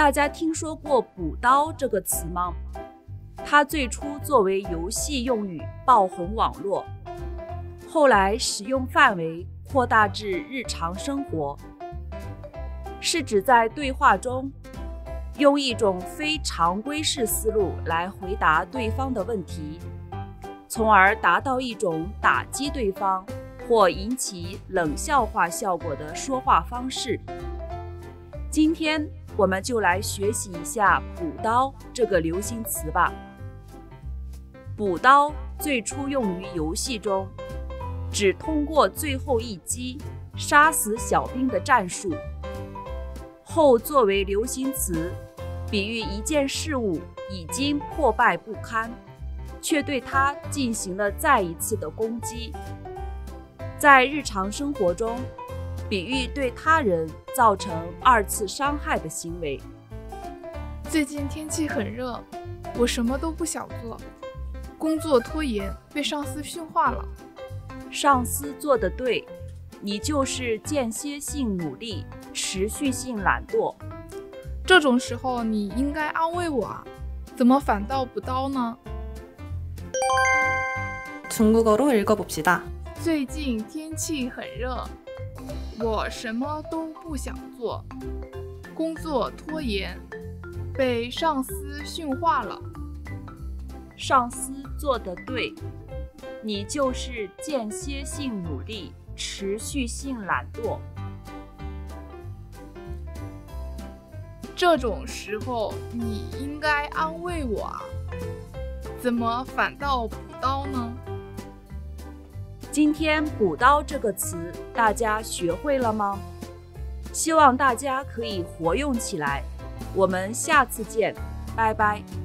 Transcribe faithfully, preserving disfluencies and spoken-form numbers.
大家听说过补刀这个词吗？它最初作为游戏用语爆红网络，后来使用范围扩大至日常生活，是指在对话中用一种非常规式思路来回答对方的问题，从而达到一种打击对方或引起冷笑话效果的说话方式。今天我们就来学习一下补刀这个流行词吧。补刀最初用于游戏中，指通过最后一击杀死小兵的战术，后作为流行词，比喻一件事物已经破败不堪，却对它进行了再一次的攻击。在日常生活中，比喻对他人造成二次伤害的行为。 最近天气很热，我什么都不想做，工作拖延，被上司训话了。 上司做得对，你就是间歇性努力，持续性懒惰。 这种时候你应该安慰我啊，怎么反倒补刀呢？ 중국어로 읽어봅시다. 最近天气很热，我什么都不想做，工作拖延，被上司训话了。 上司做得对，你就是间歇性努力，持续性懒惰。 这种时候你应该安慰我啊，怎么反倒补刀呢？ 今天补刀这个词大家学会了吗？希望大家可以活用起来。我们下次见，拜拜。